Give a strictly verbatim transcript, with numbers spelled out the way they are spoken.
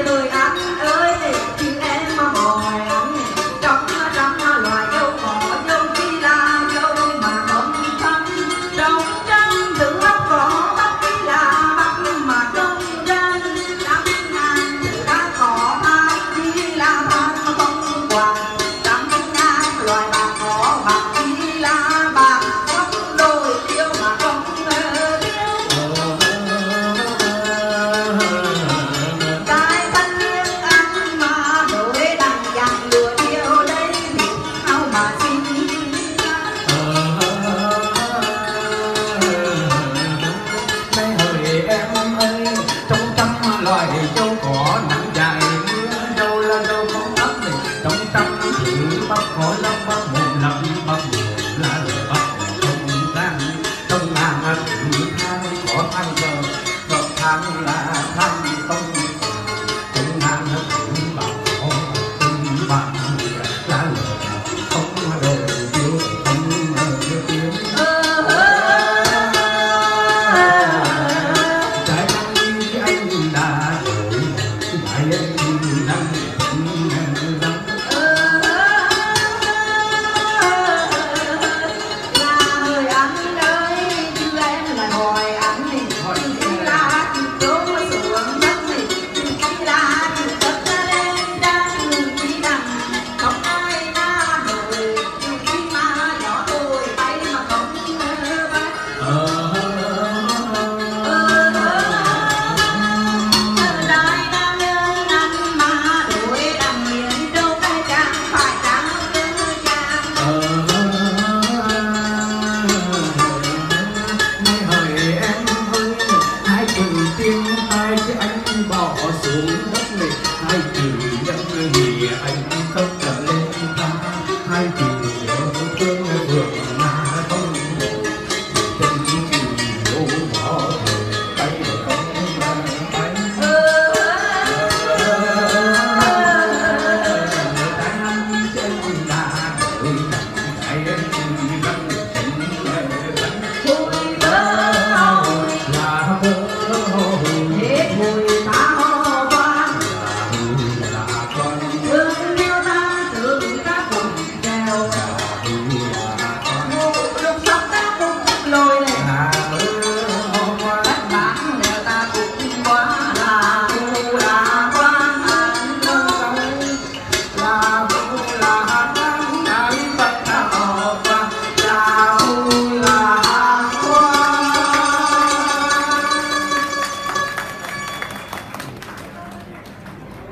ơi anh ơi chứ em mà hỏi anh trong trăm loài dâu cỏ dâu chi là dâu mà không thấm trong trăm tự bắt cỏ bắt chi là bắt mà không dân trăm ngàn tự đã cỏ ai chi là bắt mà không quạt trăm ngàn loài bạc cỏ bạc chi là bạc không đôi tiêu mà không loài dâu cỏ nặng dài đâu là đâu không ấp này trong trăm thử bắt cỏ lắm bắt một lắm bắt một là bắt không gian trong ngàn thử thang cỏ thang cờ cờ thang là